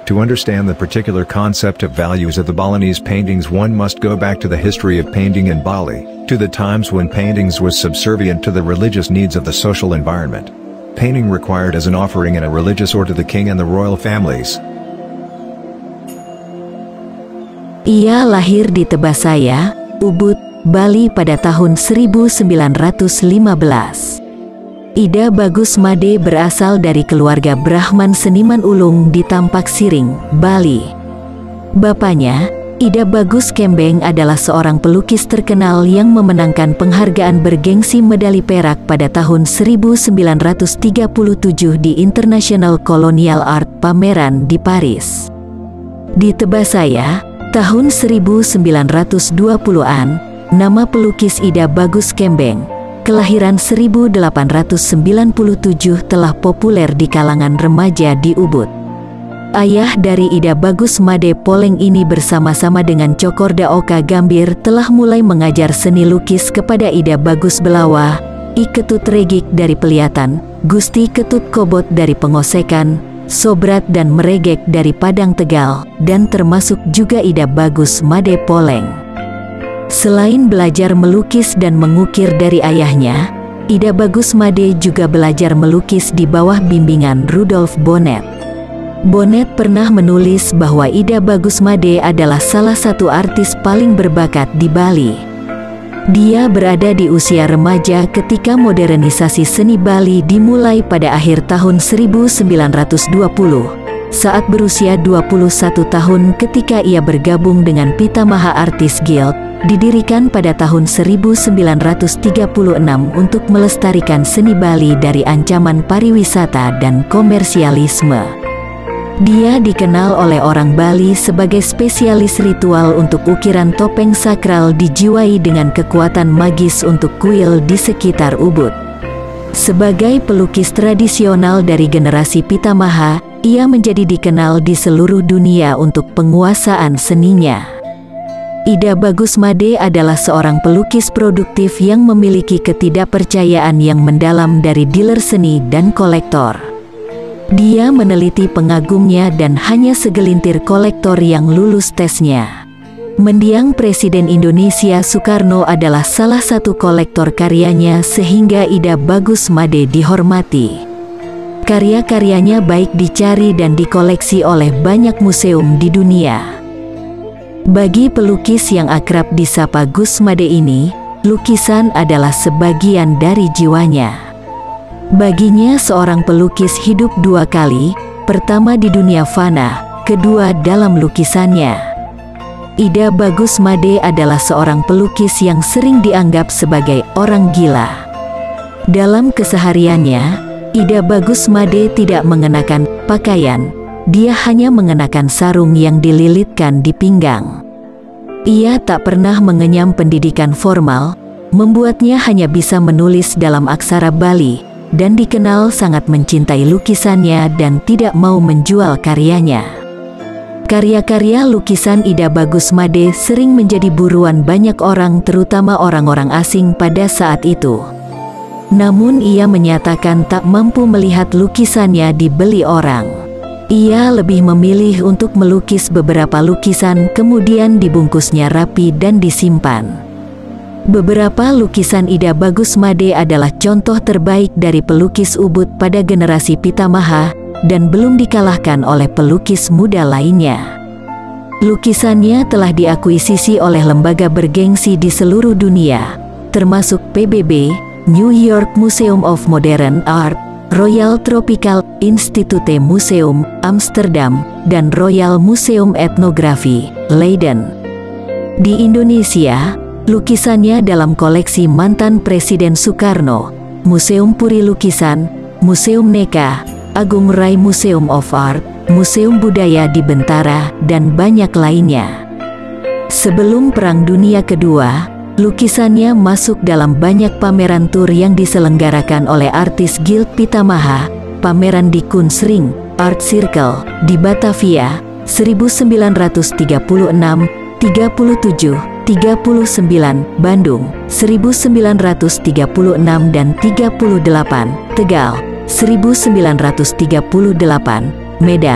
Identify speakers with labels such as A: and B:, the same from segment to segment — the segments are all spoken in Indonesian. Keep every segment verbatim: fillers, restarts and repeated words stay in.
A: To understand the particular concept of values of the Balinese paintings, one must go back to the history of painting in Bali, to the times when paintings was subservient to the religious needs of the social environment. Painting required as an offering in a religious or to the king and the royal families.
B: Ia lahir di Tebasaya, Ubud, Bali pada tahun seribu sembilan ratus lima belas. Ida Bagus Made berasal dari keluarga Brahman seniman ulung di Tampak Siring, Bali. Bapaknya, Ida Bagus Kembeng, adalah seorang pelukis terkenal yang memenangkan penghargaan bergengsi medali perak pada tahun seribu sembilan ratus tiga puluh tujuh di International Colonial Art pameran di Paris. Di Tebasaya, tahun seribu sembilan ratus dua puluhan, nama pelukis Ida Bagus Kembeng, kelahiran seribu delapan ratus sembilan puluh tujuh, telah populer di kalangan remaja di Ubud. Ayah dari Ida Bagus Made Poleng ini bersama-sama dengan Cokorda Oka Gambir telah mulai mengajar seni lukis kepada Ida Bagus Belawa, I Ketut Regik dari Peliatan, Gusti Ketut Kobot dari Pengosekan, Sobrat dan Meregek dari Padang Tegal, dan termasuk juga Ida Bagus Made Poleng. Selain belajar melukis dan mengukir dari ayahnya, Ida Bagus Made juga belajar melukis di bawah bimbingan Rudolf Bonnet. Bonnet pernah menulis bahwa Ida Bagus Made adalah salah satu artis paling berbakat di Bali. Dia berada di usia remaja ketika modernisasi seni Bali dimulai pada akhir tahun seribu sembilan ratus dua puluh. Saat berusia dua puluh satu tahun ketika ia bergabung dengan Pitamaha Artist Guild, didirikan pada tahun seribu sembilan ratus tiga puluh enam untuk melestarikan seni Bali dari ancaman pariwisata dan komersialisme. Dia dikenal oleh orang Bali sebagai spesialis ritual untuk ukiran topeng sakral, dijiwai dengan kekuatan magis untuk kuil di sekitar Ubud. Sebagai pelukis tradisional dari generasi Pitamaha, ia menjadi dikenal di seluruh dunia untuk penguasaan seninya. Ida Bagus Made adalah seorang pelukis produktif yang memiliki ketidakpercayaan yang mendalam dari dealer seni dan kolektor. Dia meneliti pengagumnya dan hanya segelintir kolektor yang lulus tesnya. Mendiang Presiden Indonesia Soekarno adalah salah satu kolektor karyanya sehingga Ida Bagus Made dihormati. Karya-karyanya baik dicari dan dikoleksi oleh banyak museum di dunia. Bagi pelukis yang akrab disapa Gus Made ini, lukisan adalah sebagian dari jiwanya. Baginya seorang pelukis hidup dua kali, pertama di dunia fana, kedua dalam lukisannya. Ida Bagus Made adalah seorang pelukis yang sering dianggap sebagai orang gila. Dalam kesehariannya, Ida Bagus Made tidak mengenakan pakaian, dia hanya mengenakan sarung yang dililitkan di pinggang. Ia tak pernah mengenyam pendidikan formal, membuatnya hanya bisa menulis dalam aksara Bali, dan dikenal sangat mencintai lukisannya dan tidak mau menjual karyanya. Karya-karya lukisan Ida Bagus Made sering menjadi buruan banyak orang, terutama orang-orang asing pada saat itu. Namun ia menyatakan tak mampu melihat lukisannya dibeli orang. Ia lebih memilih untuk melukis beberapa lukisan kemudian dibungkusnya rapi dan disimpan. Beberapa lukisan Ida Bagus Made adalah contoh terbaik dari pelukis Ubud pada generasi Pitamaha dan belum dikalahkan oleh pelukis muda lainnya. Lukisannya telah diakuisisi oleh lembaga bergengsi di seluruh dunia, termasuk P B B, New York Museum of Modern Art, Royal Tropical Institute Museum, Amsterdam, dan Royal Museum Etnografi, Leiden. Di Indonesia, lukisannya dalam koleksi mantan Presiden Soekarno, Museum Puri Lukisan, Museum Neka, Agung Rai Museum of Art, Museum Budaya di Bentara, dan banyak lainnya. Sebelum Perang Dunia Kedua, lukisannya masuk dalam banyak pameran tur yang diselenggarakan oleh artis Guild Pitamaha, pameran di Kunstring, Art Circle, di Batavia, seribu sembilan ratus tiga puluh enam, tiga puluh tujuh, tiga puluh sembilan, Bandung, seribu sembilan ratus tiga puluh enam dan tiga puluh delapan, Tegal, seribu sembilan ratus tiga puluh delapan, Medan,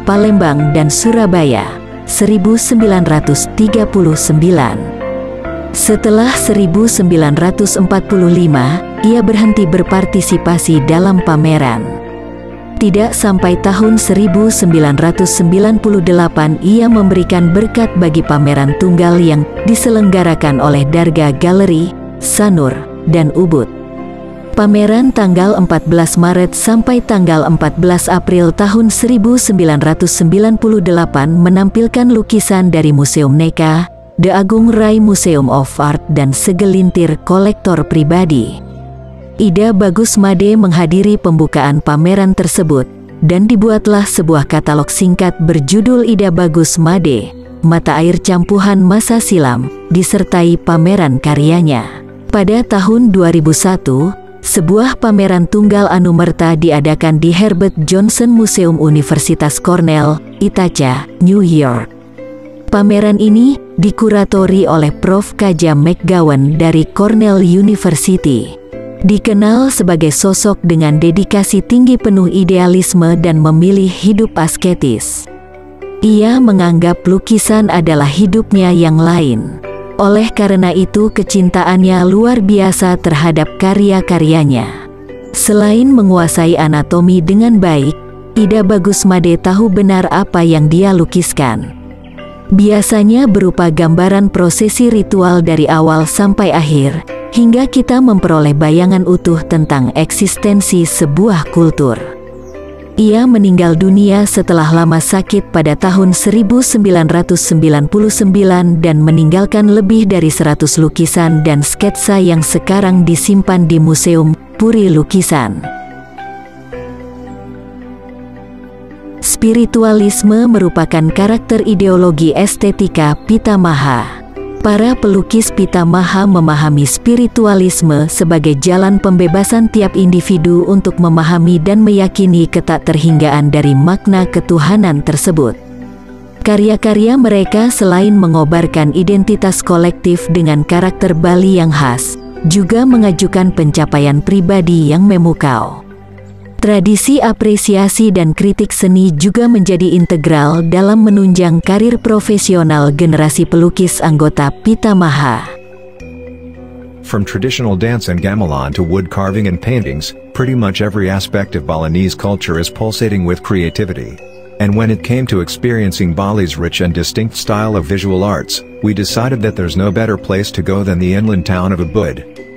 B: Palembang dan Surabaya, seribu sembilan ratus tiga puluh sembilan. Setelah seribu sembilan ratus empat puluh lima, ia berhenti berpartisipasi dalam pameran. Tidak sampai tahun seribu sembilan ratus sembilan puluh delapan ia memberikan berkat bagi pameran tunggal yang diselenggarakan oleh Darga Gallery, Sanur, dan Ubud. Pameran tanggal empat belas Maret sampai tanggal empat belas April tahun seribu sembilan ratus sembilan puluh delapan menampilkan lukisan dari Museum Neka, The Agung Rai Museum of Art dan segelintir kolektor pribadi. Ida Bagus Made menghadiri pembukaan pameran tersebut, dan dibuatlah sebuah katalog singkat berjudul Ida Bagus Made, Mata Air Campuhan Masa Silam, disertai pameran karyanya. Pada tahun dua ribu satu, sebuah pameran tunggal anumerta diadakan di Herbert Johnson Museum Universitas Cornell, Ithaca, New York. Pameran ini dikuratori oleh Profesor Kaja McGowan dari Cornell University. Dikenal sebagai sosok dengan dedikasi tinggi penuh idealisme dan memilih hidup asketis. Ia menganggap lukisan adalah hidupnya yang lain. Oleh karena itu kecintaannya luar biasa terhadap karya-karyanya. Selain menguasai anatomi dengan baik, Ida Bagus Made tahu benar apa yang dia lukiskan. Biasanya berupa gambaran prosesi ritual dari awal sampai akhir, hingga kita memperoleh bayangan utuh tentang eksistensi sebuah kultur. Ia meninggal dunia setelah lama sakit pada tahun seribu sembilan ratus sembilan puluh sembilan dan meninggalkan lebih dari seratus lukisan dan sketsa yang sekarang disimpan di Museum Puri Lukisan. Spiritualisme merupakan karakter ideologi estetika Pitamaha. Para pelukis Pitamaha memahami spiritualisme sebagai jalan pembebasan tiap individu untuk memahami dan meyakini ketakterhinggaan dari makna ketuhanan tersebut. Karya-karya mereka selain mengobarkan identitas kolektif dengan karakter Bali yang khas, juga mengajukan pencapaian pribadi yang memukau. Tradisi apresiasi dan kritik seni juga menjadi integral dalam menunjang karir profesional generasi pelukis anggota Pitamaha.
A: From traditional dance and gamelan to wood carving and paintings, pretty much every aspect of Balinese culture is pulsating with creativity. And when it came to experiencing Bali's rich and distinct style of visual arts, we decided that there's no better place to go than the inland town of Ubud.